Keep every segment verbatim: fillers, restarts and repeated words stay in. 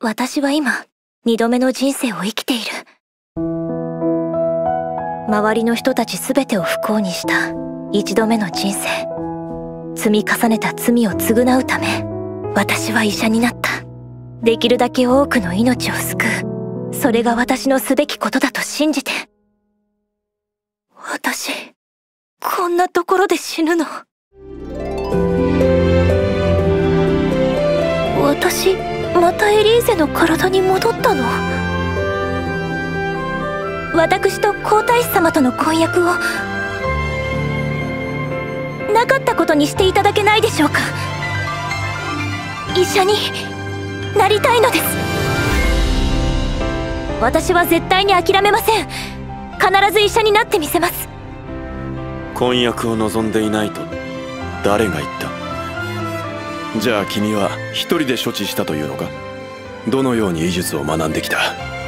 私は今、二度目の人生を生きている。周りの人たちすべてを不幸にした一度目の人生。積み重ねた罪を償うため、私は医者になった。できるだけ多くの命を救う。それが私のすべきことだと信じて。私、こんなところで死ぬの。私、またエリーゼの体に戻ったの？私と皇太子様との婚約をなかったことにしていただけないでしょうか。医者になりたいのです。私は絶対に諦めません。必ず医者になってみせます。 婚約を望んでいないと誰が言った？じゃあ君は一人で処置したというのか？どのように医術を学んできた？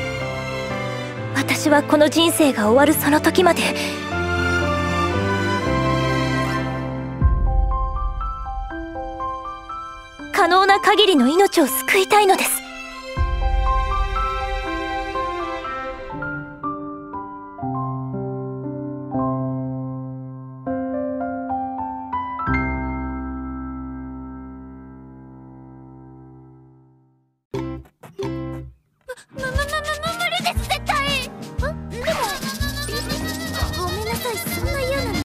私はこの人生が終わるその時まで可能な限りの命を救いたいのです。